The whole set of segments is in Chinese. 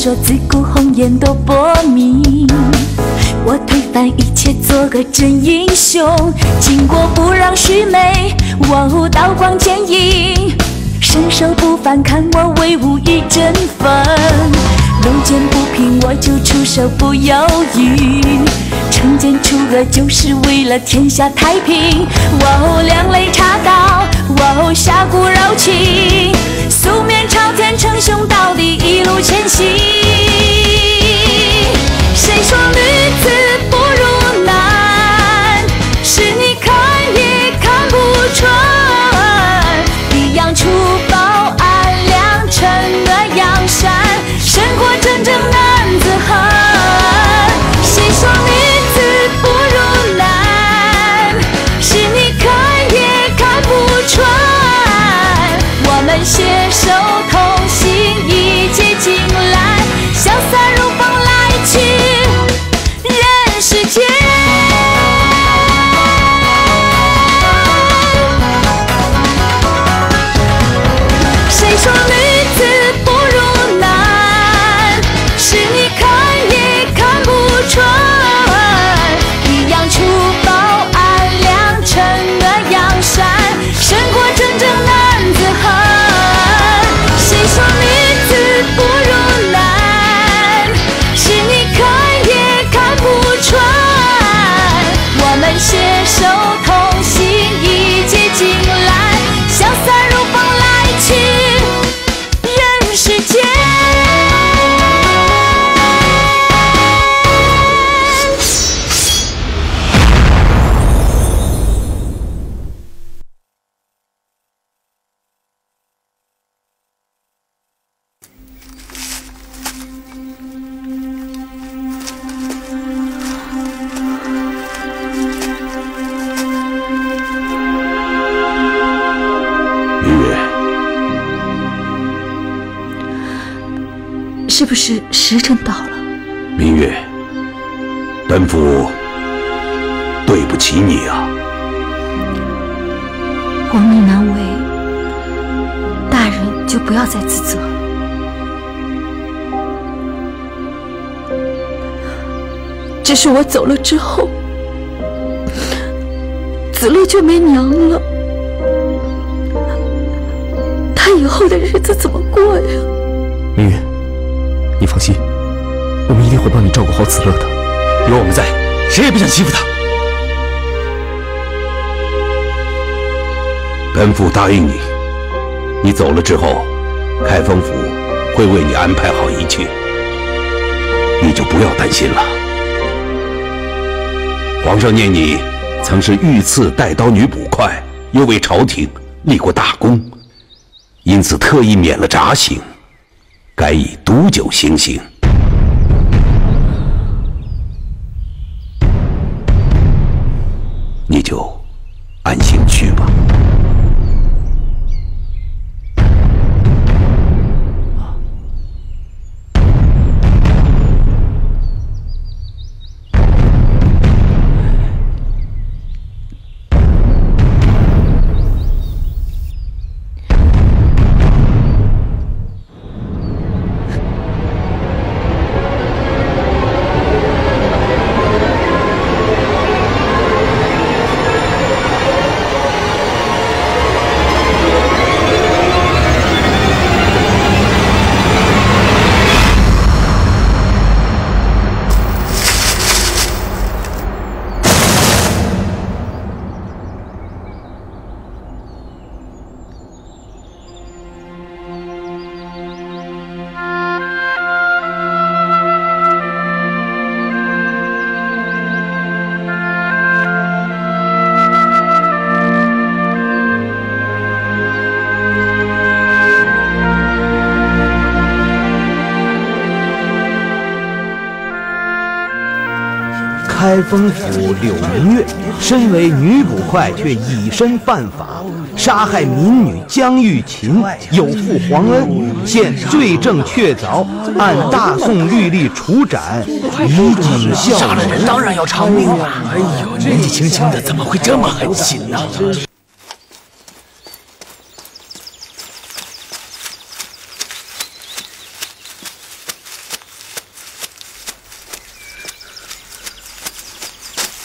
说自古红颜多薄命，我推翻一切，做个真英雄。巾帼不让须眉，我刀光剑影，身手不凡，看我威武一阵风。路见不平，我就出手不犹豫，惩奸除恶就是为了天下太平。哇，两肋插刀，哇，侠骨柔情，素面朝天，称雄到底，一路前行。谁说女子不如男？是你看也看不穿。一阳除暴安良，惩恶扬善，胜过真正男子汉。谁说女子不如男？是你看也看不穿。我们携手同行，一结金兰，潇洒如风来去人世间。谁说女子不如男？是你看也看不穿。一阳除暴安良，惩恶扬善，胜过真正男子汉。谁说女子不如男？是你看也看不穿。我们携手同行，一结金兰，潇洒如风来去人世间。 明月， 是不是时辰到了？ 明月，本府对不起你啊！ 皇命难违，大人就不要再自责了。只是我走了之后，子路就没娘了，他以后的日子怎么过呀？ 明月，你放心，我们一定会帮你照顾好子乐的。有我们在，谁也不想欺负他。 本府答应你，你走了之后，开封府会为你安排好一切，你就不要担心了。皇上念你曾是御赐带刀女捕快，又为朝廷立过大功，因此特意免了闸刑，改以毒酒行刑。你就安心去吧。 开封府柳明月，身为女捕快，却以身犯法，杀害民女江玉琴，有负皇恩，现罪证确凿，按大宋律例处斩，以儆效尤。 杀了人当然要偿命啊！哎呦，年纪轻轻的怎么会这么狠心呢？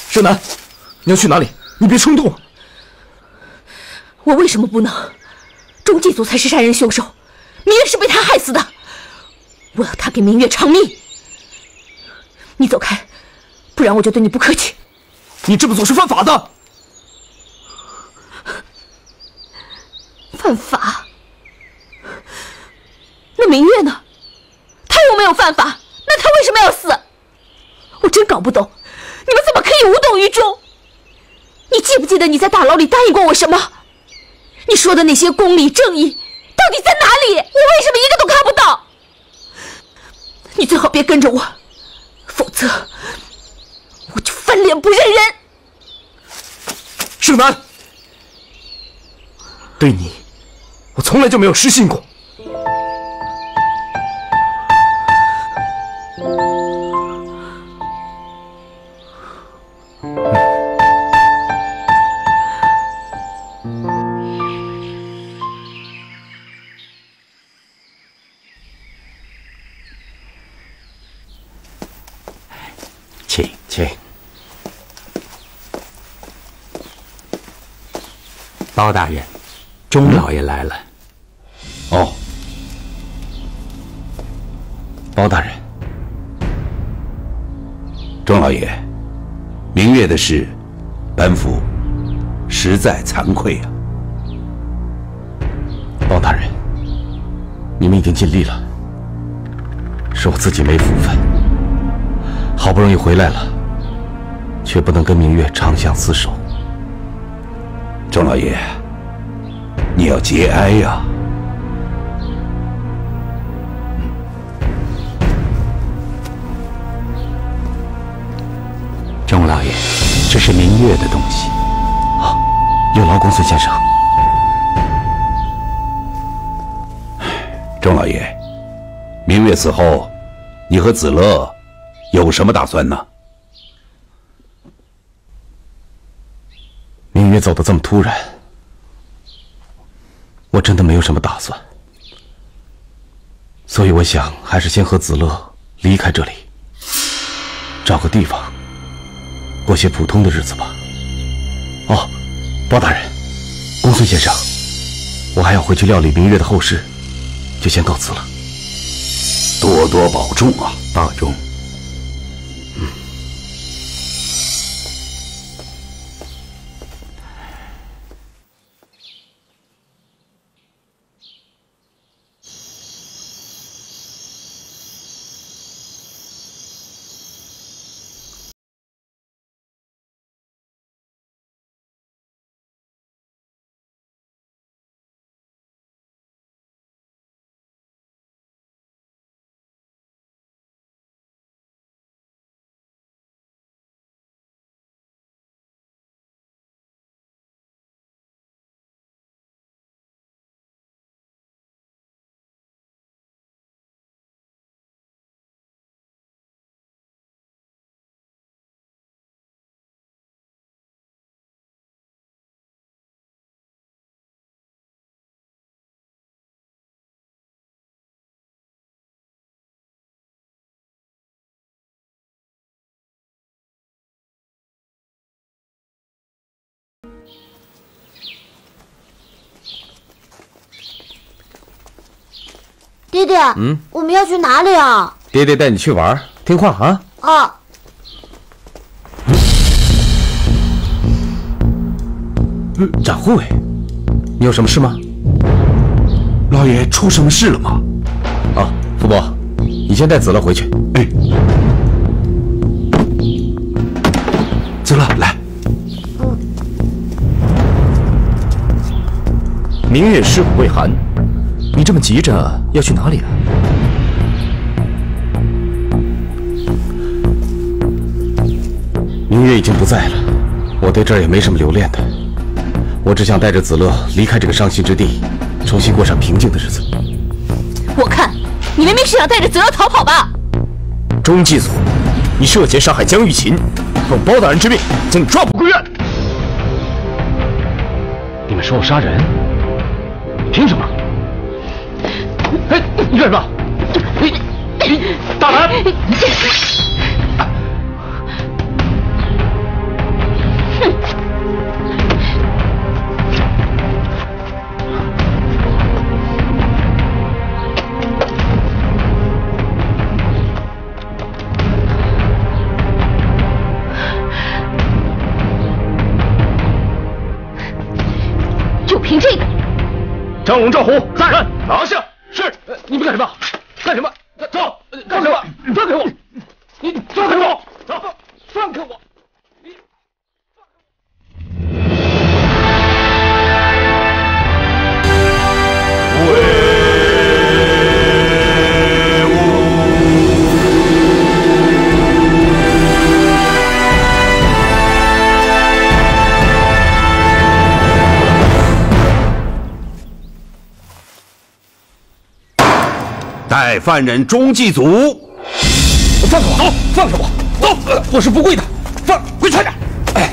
盛楠，你要去哪里？你别冲动。 我为什么不能？钟祭祖才是杀人凶手，明月是被他害死的。我要他给明月偿命。你走开，不然我就对你不客气。 你这么做是犯法的。 犯法？那明月呢？他又没有犯法，那他为什么要死？我真搞不懂，你们怎么可以无动于衷？你记不记得你在大牢里答应过我什么？你说的那些公理正义到底在哪里？我为什么一个都看不到？你最好别跟着我，否则我就翻脸不认人。 盛楠，对你，我从来就没有失信过。 请。 包大人，钟老爷来了。 哦，包大人，钟老爷，明月的事，本府实在惭愧啊。 包大人，你们已经尽力了，是我自己没福分，好不容易回来了，却不能跟明月长相厮守。 钟老爷，你要节哀呀。 钟老爷，这是明月的东西。 啊，有劳公孙先生。 钟老爷，明月死后，你和子乐有什么打算呢？ 明月走得这么突然，我真的没有什么打算，所以我想还是先和子乐离开这里，找个地方过些普通的日子吧。哦，包大人，公孙先生，我还要回去料理明月的后事，就先告辞了。 多多保重啊！ 保重。 爹爹，我们要去哪里啊？ 爹爹带你去玩，听话啊！ 啊！ 展护卫，你有什么事吗？ 老爷出什么事了吗？ 啊，福伯，你先带子乐回去。 哎，子乐来。 明月尸骨未寒，你这么急着要去哪里啊？明月已经不在了，我对这儿也没什么留恋的。我只想带着子乐离开这个伤心之地，重新过上平静的日子。 我看你明明是想带着子乐逃跑吧？ 钟祭祖，你涉嫌杀害江玉琴，奉包大人之命将你抓捕归院。你们说我杀人？凭什么？哎，你干什么？大胆！ 张龙、赵虎在， 拿下。 是。你们干什么？干什么？走！干什么？放开我！你放开我！走！放开我！ 带犯人中祭祖。 放开我！走！放开我！走！我是不跪的。跪快点！哎，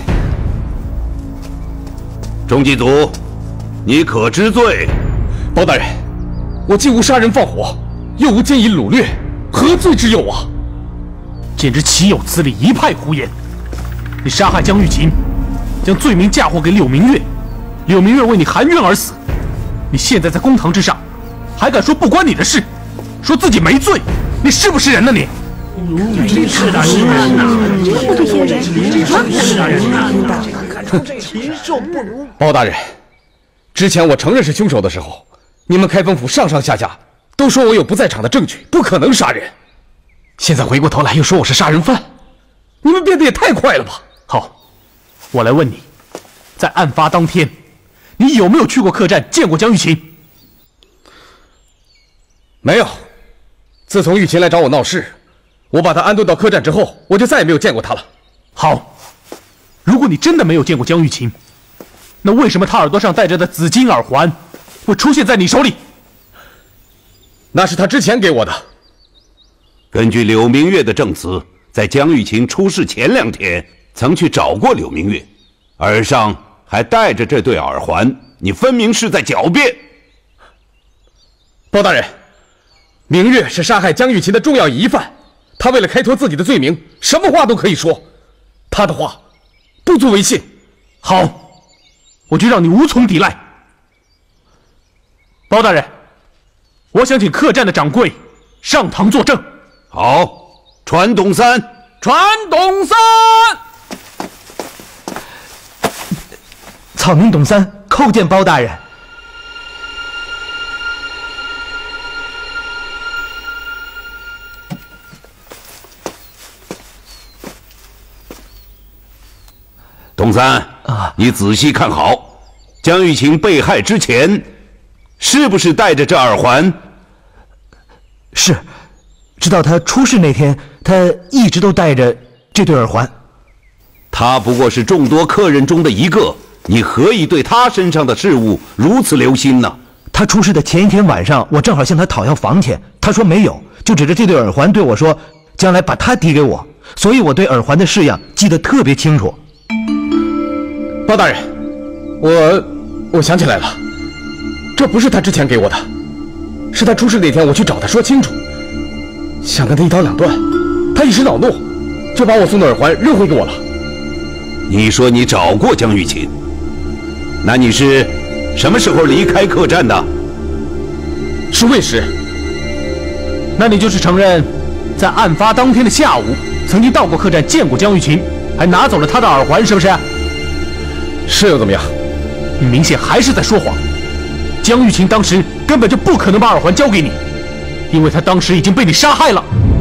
中祭祖，你可知罪？ 包大人，我既无杀人放火，又无奸淫掳掠，何罪之有啊？ 简直岂有此理，一派胡言！你杀害江玉琴，将罪名嫁祸给柳明月，柳明月为你含冤而死。你现在在公堂之上，还敢说不关你的事，说自己没罪，你是不是人呢你？ 真是的，是的， 这些人是人呐！ 包大人，之前我承认是凶手的时候，你们开封府上上下下都说我有不在场的证据，不可能杀人。现在回过头来又说我是杀人犯，你们变得也太快了吧？ 好，我来问你，在案发当天，你有没有去过客栈见过江玉琴？ 没有。自从玉琴来找我闹事，我把她安顿到客栈之后，我就再也没有见过她了。 好，如果你真的没有见过江玉琴，那为什么她耳朵上戴着的紫金耳环会出现在你手里？ 那是她之前给我的。 根据柳明月的证词，在江玉琴出事前2天，曾去找过柳明月，耳上还戴着这对耳环，你分明是在狡辩。 包大人，明月是杀害江玉琴的重要疑犯，他为了开脱自己的罪名，什么话都可以说，他的话不足为信。 好，我就让你无从抵赖。包大人，我想请客栈的掌柜上堂作证。 好，传董三， 传董三。 草民董三叩见包大人。 董三啊，你仔细看好，江玉琴被害之前，是不是戴着这耳环？ 是，直到他出事那天，他一直都戴着这对耳环。 他不过是众多客人中的一个，你何以对他身上的事物如此留心呢？ 他出事的前一天晚上，我正好向他讨要房钱，他说没有，就指着这对耳环对我说，将来把它递给我，所以我对耳环的式样记得特别清楚。 包大人，我想起来了，这不是他之前给我的，是他出事那天我去找他说清楚，想跟他一刀两断，他一时恼怒，就把我送的耳环扔回给我了。 你说你找过江玉琴，那你是什么时候离开客栈的？ 是未时。 那你就是承认，在案发当天的下午，曾经到过客栈见过江玉琴，还拿走了她的耳环，是不是？ 是又怎么样？ 你明显还是在说谎。江玉琴当时根本就不可能把耳环交给你，因为她当时已经被你杀害了。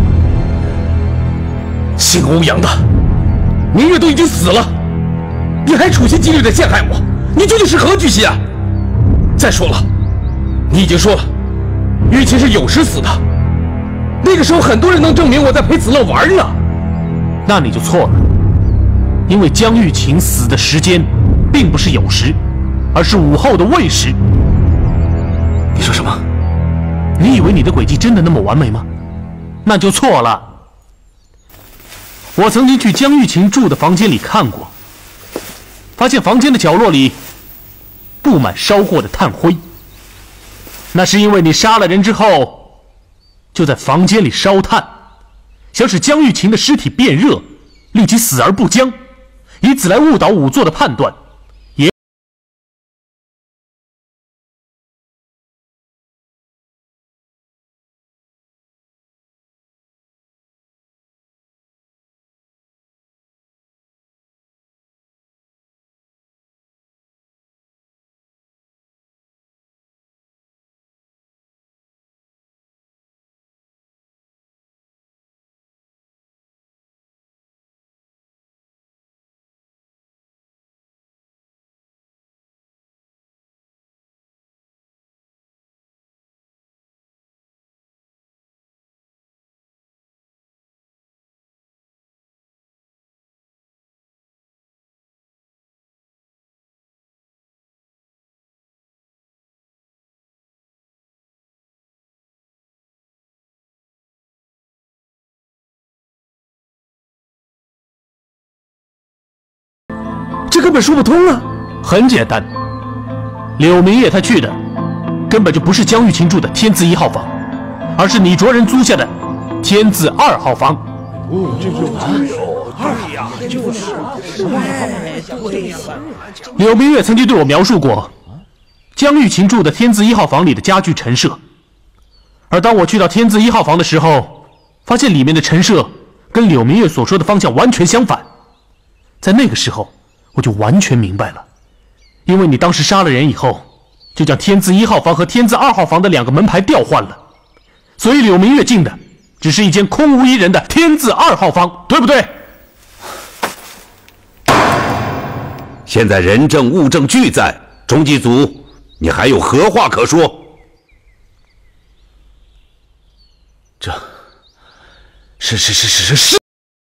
姓欧阳的，明月都已经死了，你还处心积虑地陷害我，你究竟是何居心啊？再说了，你已经说了，玉琴是有时死的，那个时候很多人能证明我在陪子乐玩呢。 那你就错了，因为江玉琴死的时间并不是酉时，而是午后的未时。 你说什么？ 你以为你的诡计真的那么完美吗？那就错了。我曾经去江玉琴住的房间里看过，发现房间的角落里布满烧过的炭灰。那是因为你杀了人之后，就在房间里烧炭，想使江玉琴的尸体变热，令其死而不僵，以此来误导仵作的判断。 这根本说不通啊！ 很简单，柳明月他去的根本就不是江玉琴住的天字1号房，而是你着人租下的天字2号房。柳明月曾经对我描述过江玉琴住的天字1号房里的家具陈设，而当我去到天字1号房的时候，发现里面的陈设跟柳明月所说的方向完全相反。在那个时候我就完全明白了，因为你当时杀了人以后，就将天字1号房和天字2号房的2个门牌调换了，所以柳明月进的只是一间空无一人的天字2号房，对不对？ 现在人证物证俱在，中缉组，你还有何话可说？ 这是。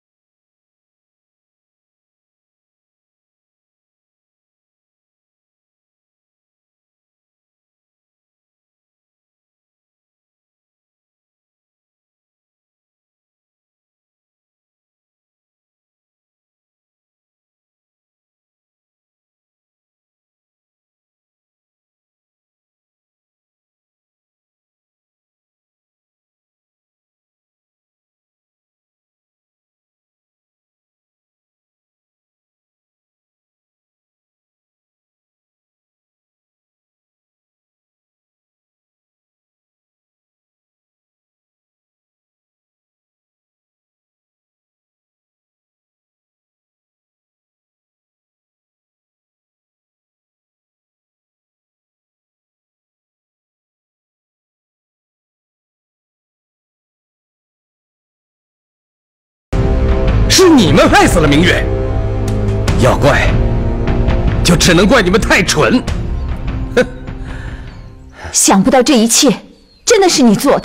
是你们害死了明月，要怪就只能怪你们太蠢。哼！ 想不到这一切真的是你做的。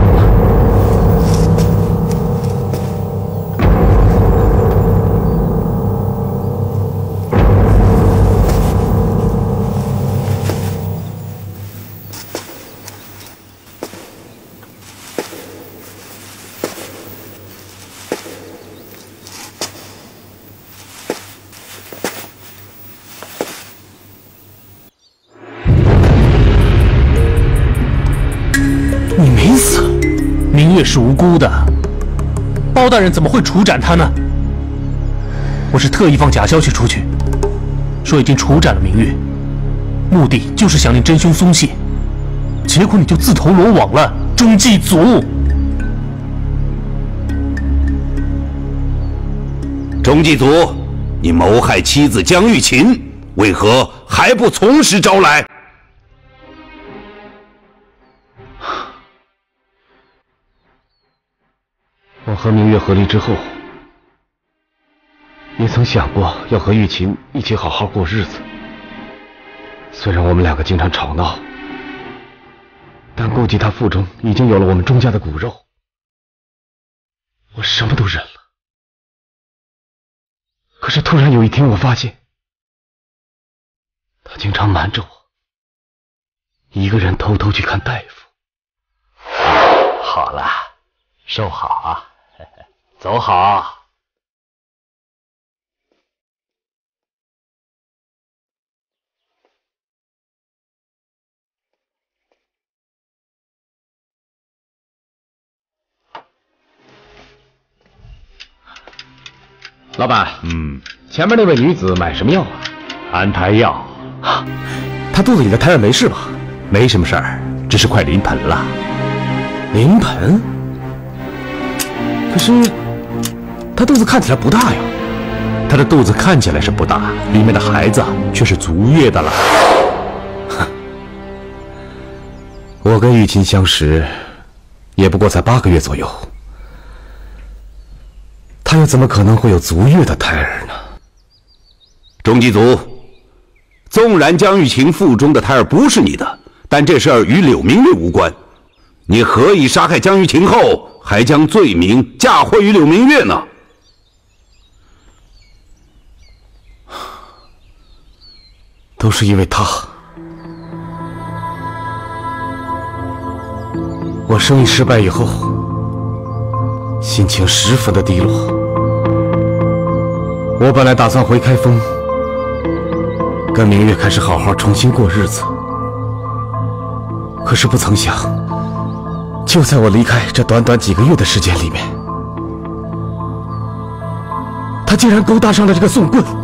明月是无辜的，包大人怎么会处斩他呢？我是特意放假消息出去，说已经处斩了明月，目的就是想令真凶松懈，结果你就自投罗网了，中缉组！ 中缉组，你谋害妻子江玉琴，为何还不从实招来？ 我和明月和离之后，也曾想过要和玉琴一起好好过日子。虽然我们2个经常吵闹，但顾及她腹中已经有了我们钟家的骨肉，我什么都忍了。可是突然有一天，我发现她经常瞒着我，一个人偷偷去看大夫。 好了，收好啊，走好。 老板，前面那位女子买什么药啊？ 安胎药。 啊，她肚子里的胎儿没事吧？ 没什么事儿，只是快临盆了。 临盆？可是她肚子看起来不大呀。 她的肚子看起来是不大，里面的孩子却是足月的了。 哼，我跟玉琴相识，也不过才8个月左右。他又怎么可能会有足月的胎儿呢？ 中缉组，纵然江玉琴腹中的胎儿不是你的，但这事儿与柳明月无关。你何以杀害江玉琴后，还将罪名嫁祸于柳明月呢？ 都是因为他。我生意失败以后，心情十分的低落。我本来打算回开封跟明月开始好好重新过日子。可是不曾想，就在我离开这短短几个月的时间里面，他竟然勾搭上了这个宋棍，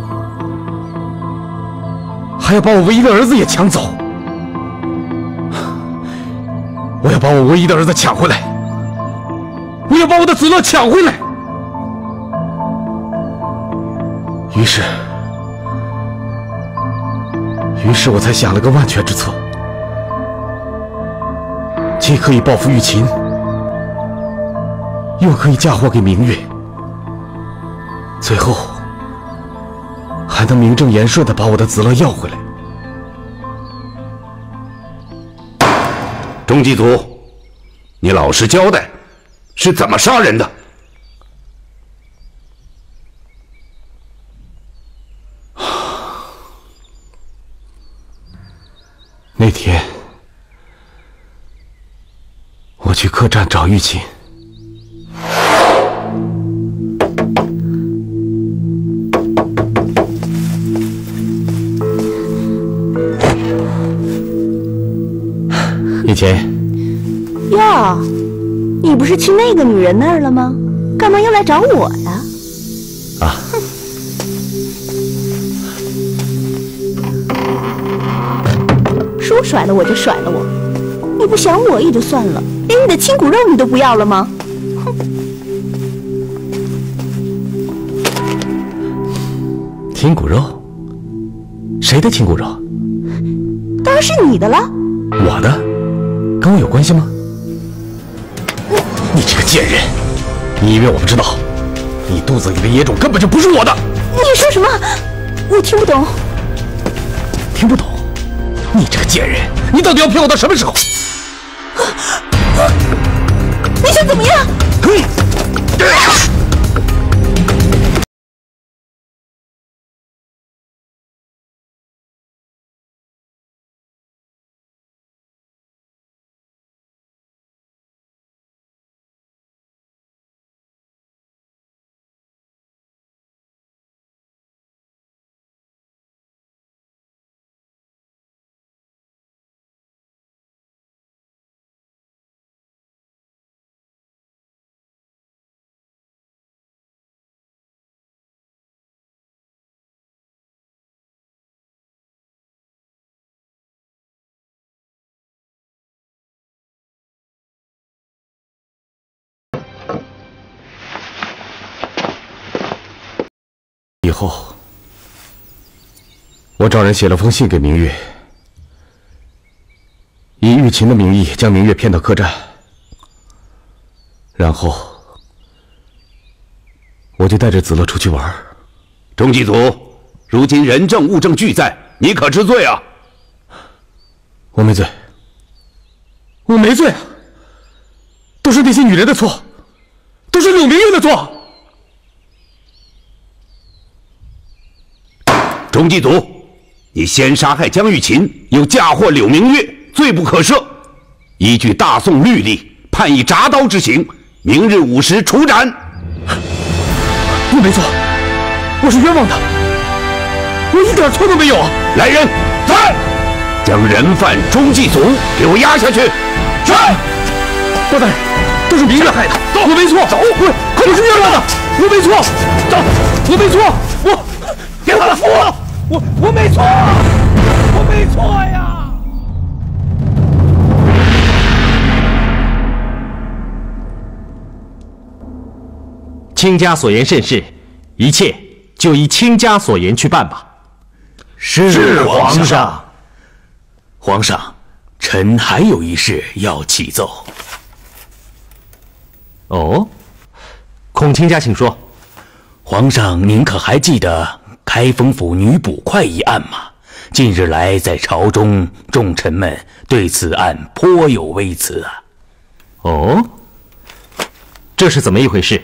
还要把我唯一的儿子也抢走。我要把我唯一的儿子抢回来，我要把我的子乐抢回来。于是我才想了个万全之策，既可以报复玉琴，又可以嫁祸给明月，最后还能名正言顺地把我的子乐要回来。 中祭祖，你老实交代，是怎么杀人的？ 那天我去客栈找玉琴，玉琴。 哟，你不是去那个女人那儿了吗？干嘛又来找我呀？ 啊。 说甩了我就甩了我，你不想我也就算了，连你的亲骨肉你都不要了吗？哼！ 亲骨肉？谁的亲骨肉？ 当然是你的了。 我的？跟我有关系吗？你这个贱人！你以为我不知道？你肚子里的野种根本就不是我的！ 你说什么？我听不懂。 听不懂？你这个贱人，你到底要骗我到什么时候？ 你想怎么样？ 以后，我找人写了封信给明月，以玉琴的名义将明月骗到客栈，然后我就带着子乐出去玩。 中祭祖，如今人证物证俱在，你可知罪啊？ 我没罪，我没罪啊！都是那些女人的错，都是柳明月的错。 中祭祖，你先杀害江玉琴，又嫁祸柳明月，罪不可赦。依据大宋律例，判以铡刀之刑，明日午时处斩。 我没错，我是冤枉的，我一点错都没有。 来人，在，将人犯中祭祖给我押下去。是。 包大人，都是明月害的，我没错。走，我是冤枉的，我没错。走，我没错，我给我服。我没错，我没错呀！ 卿家所言甚是，一切就依卿家所言去办吧。 是皇上。皇上，臣还有一事要启奏。 哦，孔卿家请说。 皇上，您可还记得开封府女捕快一案吗？近日来，在朝中，众臣们对此案颇有微词啊。 哦，这是怎么一回事？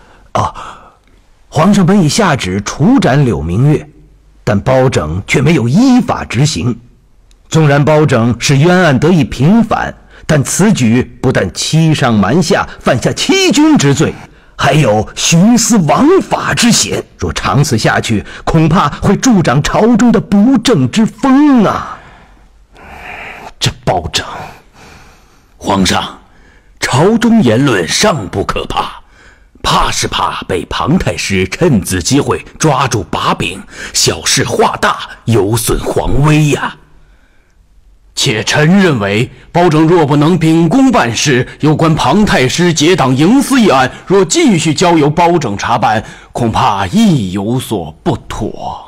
皇上本已下旨处斩柳明月，但包拯却没有依法执行。纵然包拯使冤案得以平反，但此举不但欺上瞒下，犯下欺君之罪， 还有徇私枉法之嫌。若长此下去，恐怕会助长朝中的不正之风啊！这包拯， 皇上，朝中言论尚不可怕，怕是怕被庞太师趁此机会抓住把柄，小事化大，有损皇威呀。 且臣认为，包拯若不能秉公办事，有关庞太师结党营私一案，若继续交由包拯查办，恐怕亦有所不妥。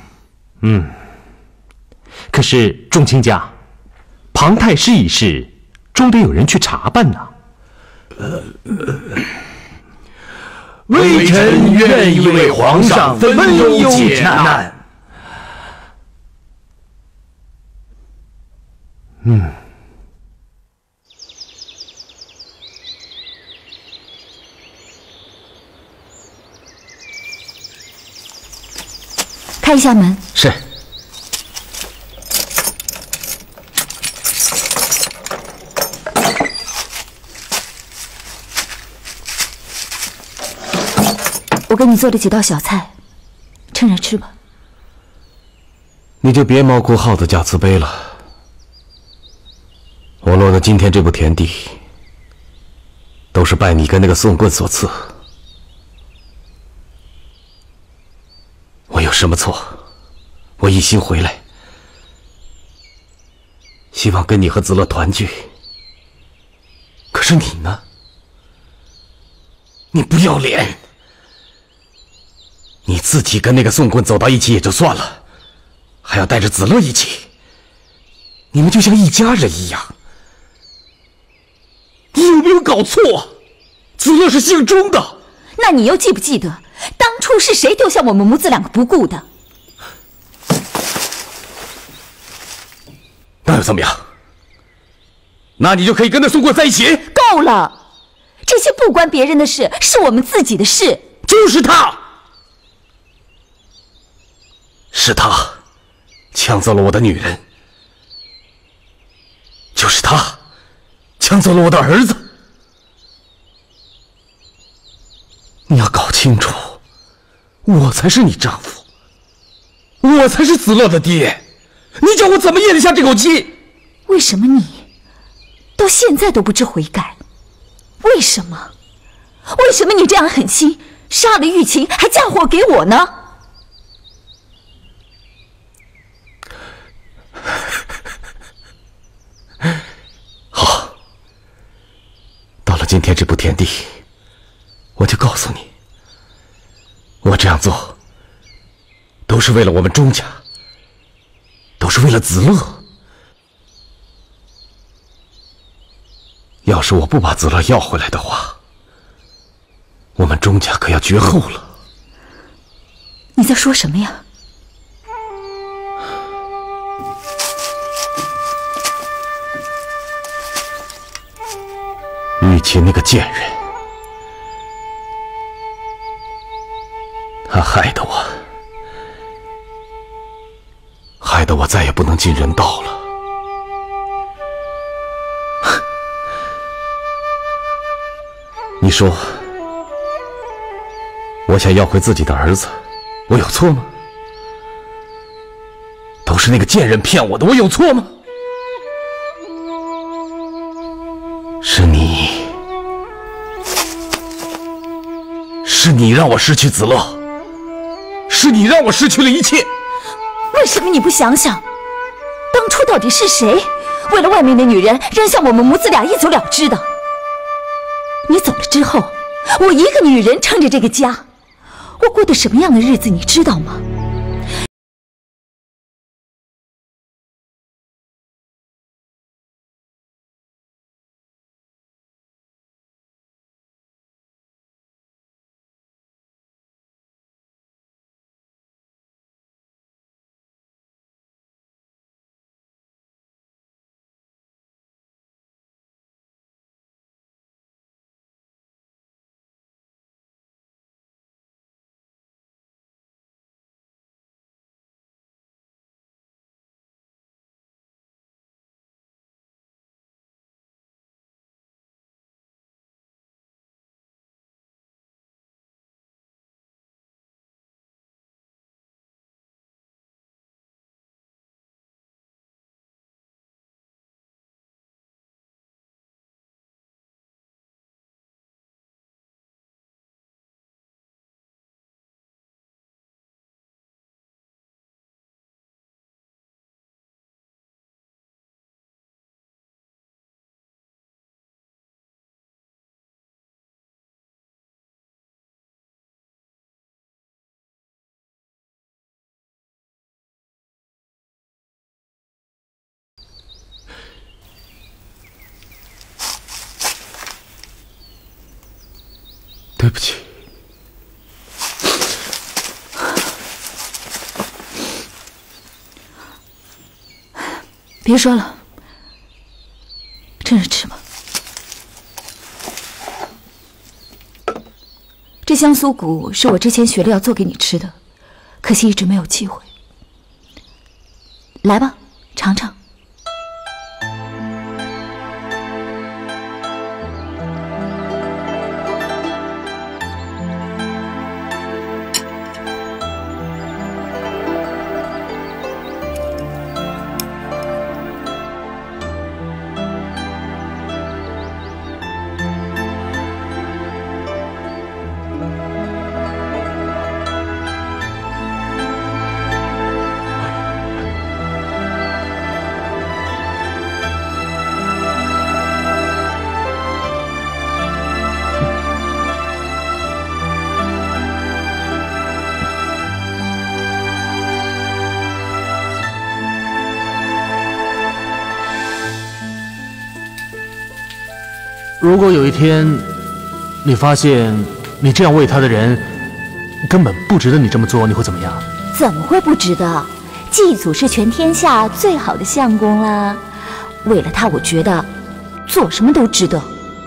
可是众卿家，庞太师一事，终得有人去查办呐。 微臣愿意为皇上分忧解难。 开一下门。 是。 我给你做了几道小菜，趁热吃吧。 你就别毛哭耗子假慈悲了。我落得今天这步田地，都是拜你跟那个宋棍所赐。我有什么错？我一心回来，希望跟你和子乐团聚。可是你呢？你不要脸！你自己跟那个宋棍走到一起也就算了，还要带着子乐一起，你们就像一家人一样。你有没有搞错？子乐是姓钟的。 那你又记不记得，当初是谁丢下我们母子两个不顾的？ 那又怎么样？那你就可以跟那宋棍在一起？ 够了，这些不关别人的事，是我们自己的事。 就是他，是他抢走了我的女人，就是他抢走了我的儿子。你要搞清楚，我才是你丈夫，我才是子乐的爹，你叫我怎么咽得下这口气？ 为什么你到现在都不知悔改？为什么？为什么你这样狠心，杀了玉琴还嫁祸给我呢？ 好，到了今天这步田地，我就告诉你，我这样做都是为了我们钟家，都是为了子乐。要是我不把子乐要回来的话，我们钟家可要绝后了。 你在说什么呀？ 玉琴那个贱人，她害得我再也不能进人道了。你说，我想要回自己的儿子，我有错吗？都是那个贱人骗我的，我有错吗？是你让我失去子乐，是你让我失去了一切。 为什么你不想想，当初到底是谁为了外面的女人扔下我们母子俩一走了之的？你走了之后，我一个女人撑着这个家，我过的什么样的日子你知道吗？ 对不起。 别说了，趁热吃吧。这香酥骨是我之前学了要做给你吃的，可惜一直没有机会。来吧，尝尝。 如果有一天，你发现你这样为他的人根本不值得你这么做，你会怎么样？ 怎么会不值得？祭祖是全天下最好的相公啦，为了他，我觉得做什么都值得。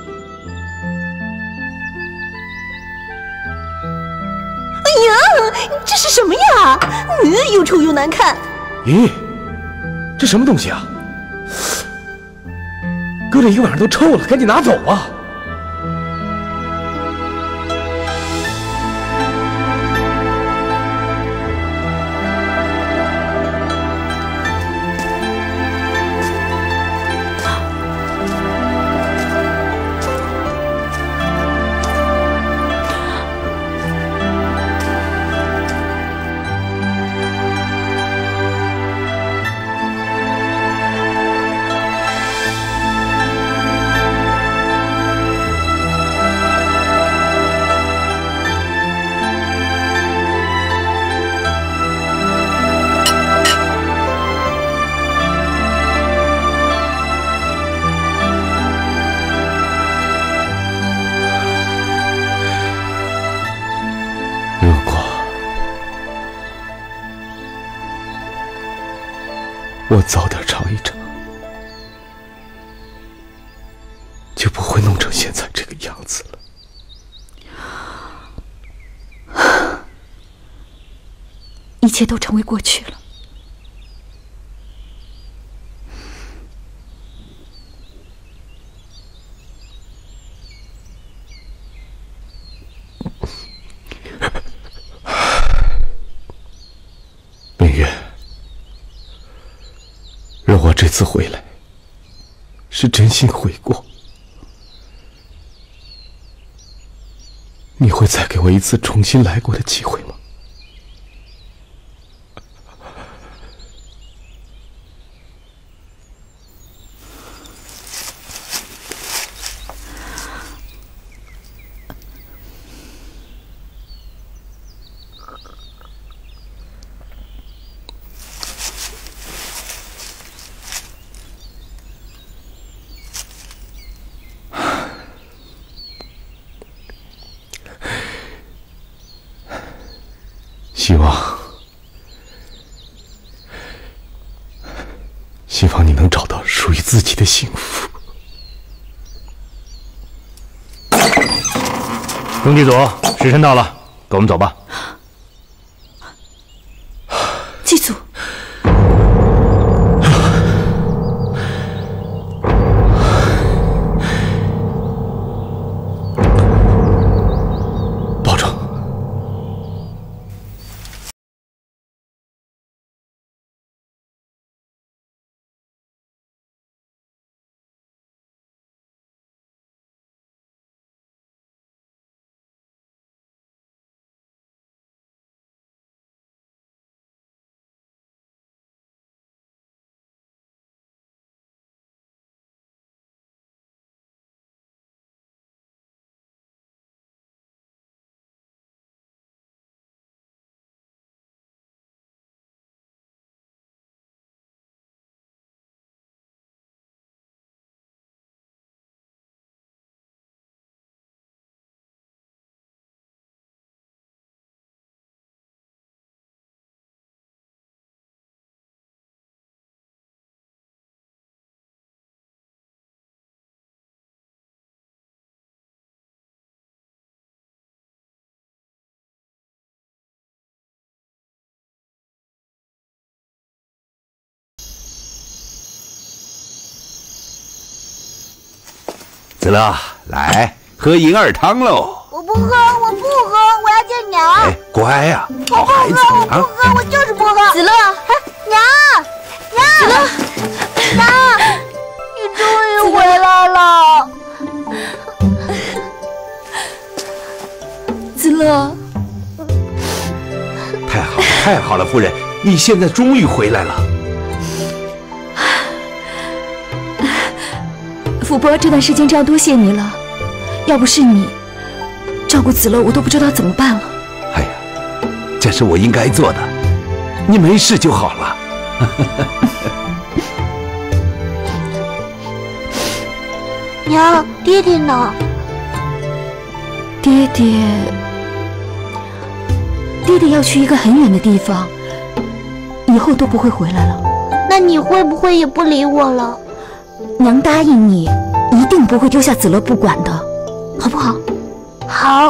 哎呀，这是什么呀？又臭又难看。 咦，这什么东西啊？搁这一晚上都臭了，赶紧拿走啊！我早点尝一尝，就不会弄成现在这个样子了。一切都成为过去了。 明月，若我这次回来是真心悔过，你会再给我一次重新来过的机会吗？希望你能找到属于自己的幸福。 兄弟组，时辰到了，跟我们走吧。 祭祖。 子乐，来喝银耳汤喽！ 我不喝，我不喝，我要见娘。 哎，乖呀， 我不喝，我不喝，我就是不喝。 子乐， 娘， 子乐， 娘，你终于回来了。 子乐， 太好了，太好了，夫人，你现在终于回来了。 福伯，这段时间真要多谢你了，要不是你照顾子乐，我都不知道怎么办了。 哎呀，这是我应该做的，你没事就好了。 娘，爹爹呢？ 爹爹要去一个很远的地方，以后都不会回来了。 那你会不会也不理我了？ 娘答应你，一定不会丢下子乐不管的，好不好？ 好。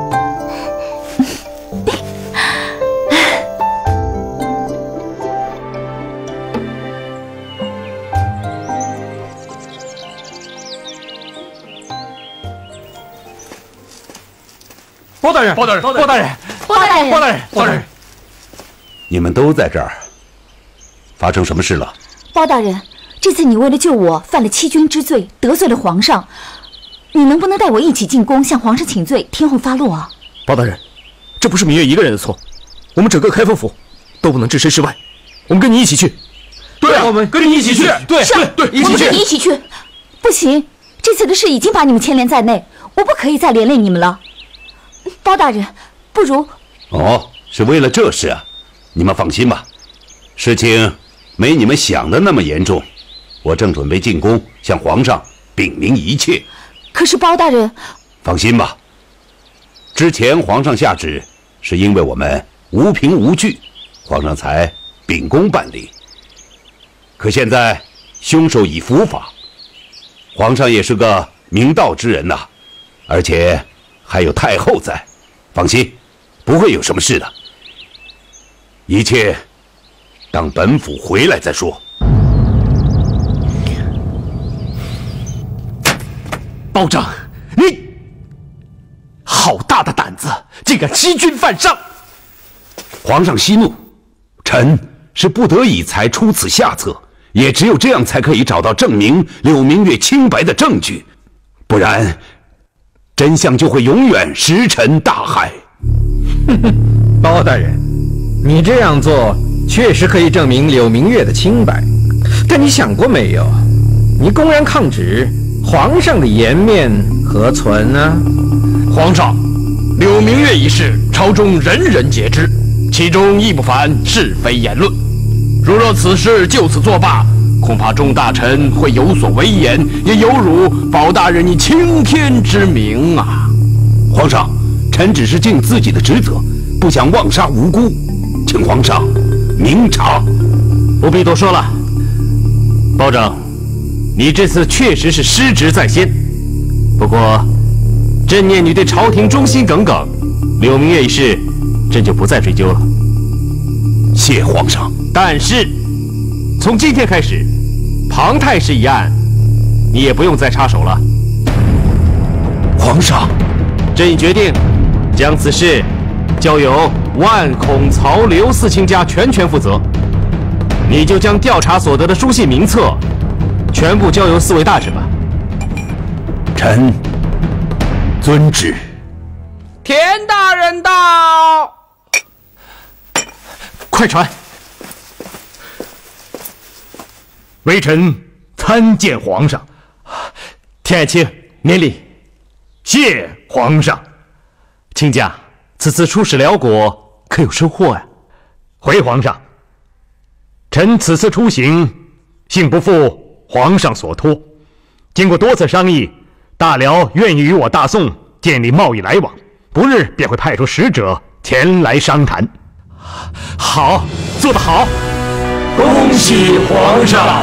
包大人，包大人，包大人， 包大人， 包大人，包大人， 你们都在这儿，发生什么事了？ 包大人，这次你为了救我犯了欺君之罪，得罪了皇上，你能不能带我一起进宫向皇上请罪，天后发落啊？ 包大人，这不是芈月一个人的错，我们整个开封府都不能置身事外，我们跟你一起去。 对啊，我们跟你一起去。对， 是， 对， 我们跟你一起去。不行，这次的事已经把你们牵连在内，我不可以再连累你们了。包大人，不如…… 哦，是为了这事啊？你们放心吧，事情没你们想的那么严重。我正准备进宫向皇上禀明一切。 可是包大人…… 放心吧，之前皇上下旨是因为我们无凭无据，皇上才秉公办理。可现在凶手已伏法，皇上也是个明道之人呐，而且还有太后在，放心，不会有什么事的。一切等本府回来再说。 包拯，你好大的胆子，竟敢欺君犯上！ 皇上息怒，臣是不得已才出此下策，也只有这样才可以找到证明柳明月清白的证据，不然真相就会永远石沉大海。 包大人，你这样做确实可以证明柳明月的清白，但你想过没有，你公然抗旨，皇上的颜面何存呢？ 皇上，柳明月一事，朝中人人皆知，其中亦不乏是非言论。如若此事就此作罢，恐怕众大臣会有所违言，也有辱包大人你青天之名啊！ 皇上，臣只是尽自己的职责，不想妄杀无辜，请皇上明察。 不必多说了，包拯，你这次确实是失职在先，不过朕念你对朝廷忠心耿耿，柳明月一事，朕就不再追究了。 谢皇上。 但是从今天开始，庞太师一案，你也不用再插手了。 皇上， 朕已决定将此事交由万孔、曹、刘四卿家全权负责，你就将调查所得的书信名册全部交由4位大臣吧。 臣遵旨。 田大人到， 快传！ 微臣参见皇上。 田爱卿，免礼。 谢皇上。 卿家此次出使辽国，可有收获呀？ 回皇上，臣此次出行，幸不负皇上所托。经过多次商议，大辽愿意与我大宋建立贸易来往，不日便会派出使者前来商谈。 好，做得好！ 恭喜皇上！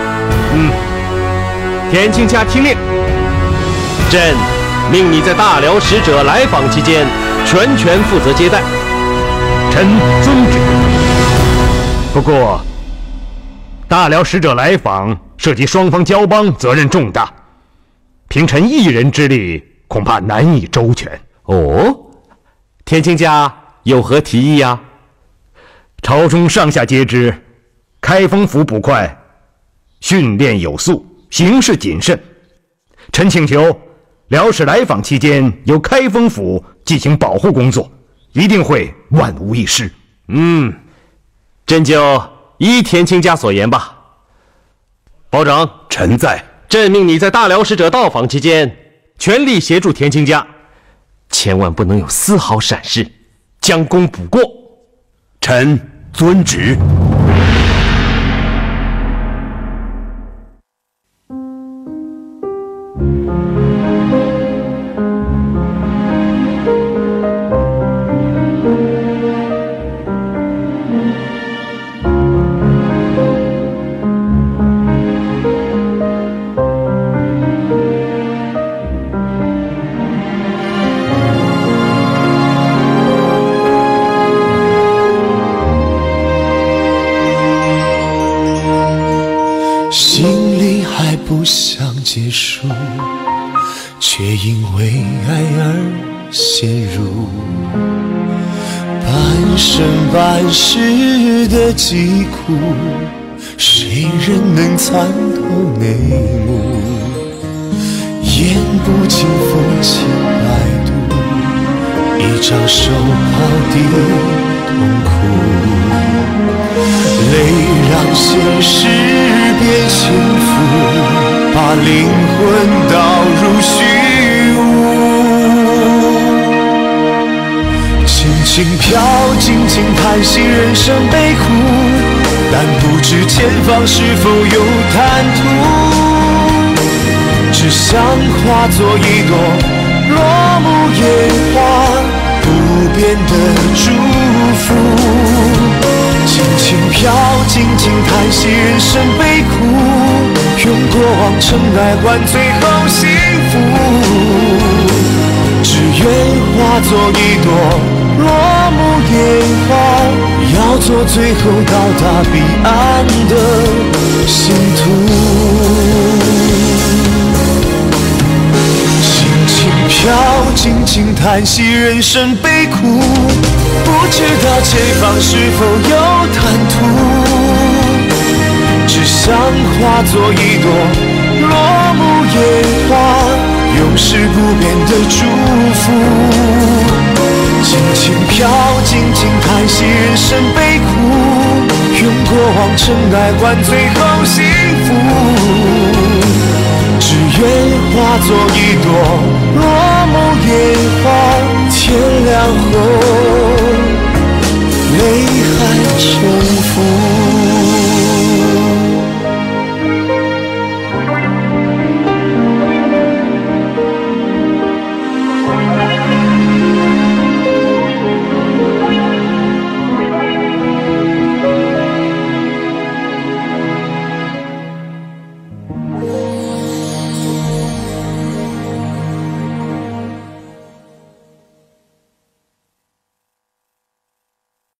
田卿家听令，朕命你在大辽使者来访期间，全权负责接待。 臣遵旨。不过，大辽使者来访涉及双方交邦，责任重大， 凭臣一人之力，恐怕难以周全。 哦，天卿家有何提议呀？ 朝中上下皆知，开封府捕快训练有素，行事谨慎。臣请求辽使来访期间，由开封府进行保护工作，一定会万无一失。 朕就依天卿家所言吧。保长， 臣在。 朕命你在大辽使者到访期间，全力协助天卿家，千万不能有丝毫闪失，将功补过。 臣遵旨。 心里还不想结束，却因为爱而陷入半生半世的疾苦，谁人能参透内幕？言不尽风情百度，一朝受抛的痛苦，泪让现实变幸福，把灵魂导入虚无。轻轻飘，静静叹息人生悲苦，但不知前方是否有坦途。只想化作一朵落幕烟花，不变的祝福。轻轻飘，静静叹息人生悲苦，用过往尘埃换最后幸福。只愿化作一朵落幕烟花，要做最后到达彼岸的信徒。飘，静静叹息人生悲苦，不知道前方是否有坦途。只想化作一朵落幕烟花，永世不变的祝福。轻轻飘，静静叹息人生悲苦，用过往尘埃换最后幸福。只愿化作一朵落幕烟花，天亮后